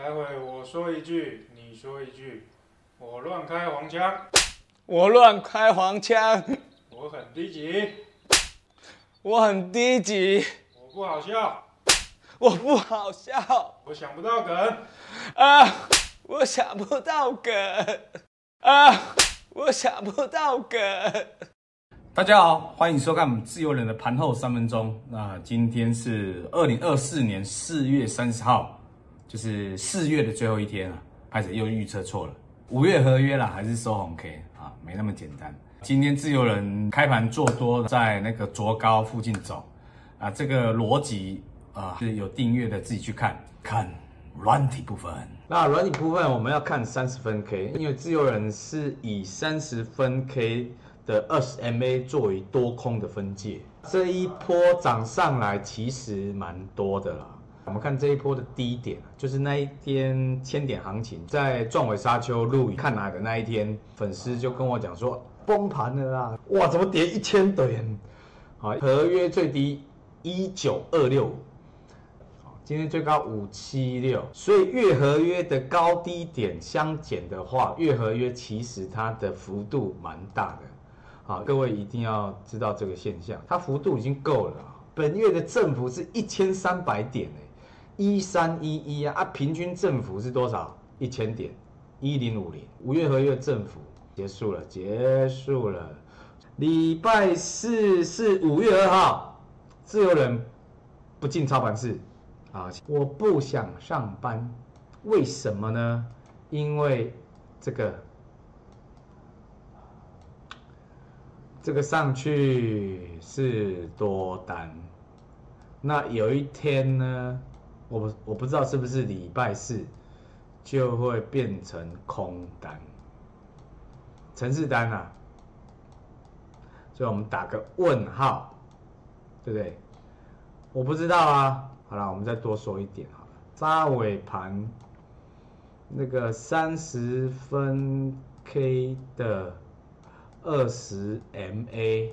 待会我说一句，你说一句，我乱开黄腔， 我乱开黄腔， 我很低级， 我很低级， 我不好笑， 我不好笑我想不到梗， 啊！我想不到梗啊！我想不到梗。 大家好，欢迎收看我们自由人的盘后3分钟。那今天是2024年4月30号，就是4月的最后一天了。开始又预测错了，5月合约啦，还是收红 K 啊，没那么简单。今天自由人开盘做多，在那个卓高附近走啊，这个逻辑啊，是有订阅的自己去看软体部分。那软体部分我们要看30分 K， 因为自由人是以30分 K 的20 MA 作为多空的分界，这一波涨上来其实蛮多的啦。我们看这一波的低点，就是那一天1000点行情，在壮伟沙丘录影看来的那一天，粉丝就跟我讲说崩盘了啦，哇，怎么跌1000点？好，合约最低19265。今天最高576，所以月合约的高低点相减的话，月合约其实它的幅度蛮大的。好，各位一定要知道这个现象，它幅度已经够了。本月的振幅是1300点1311啊，平均振幅是多少？1000点，1050。5月合约振幅结束了。礼拜四是5月2号，自由人不进操盘室。啊，我不想上班，为什么呢？因为这个上去是多单，那有一天呢，我不知道是不是礼拜四就会变成空单，程式单啊，所以我们打个问号，对不对？我不知道啊。好了，我们再多说一点好了。扎尾盘那个30分 K 的20 MA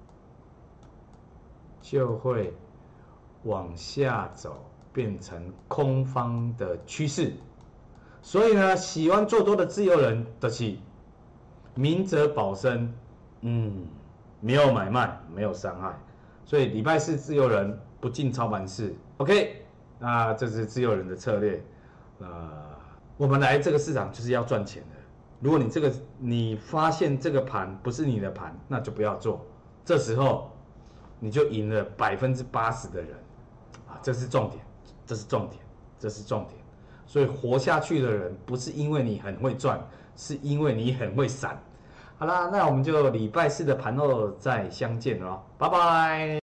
就会往下走，变成空方的趋势。所以呢，喜欢做多的自由人就是明哲保身，没有买卖，没有伤害。所以礼拜四自由人不进操盘室。OK， 那这是自由人的策略。我们来这个市场就是要赚钱的。如果你发现这个盘不是你的盘，那就不要做。这时候你就赢了80%的人啊，这是重点，这是重点。所以活下去的人不是因为你很会赚，是因为你很会闪。好啦，那我们就礼拜四的盘后再相见咯，拜拜。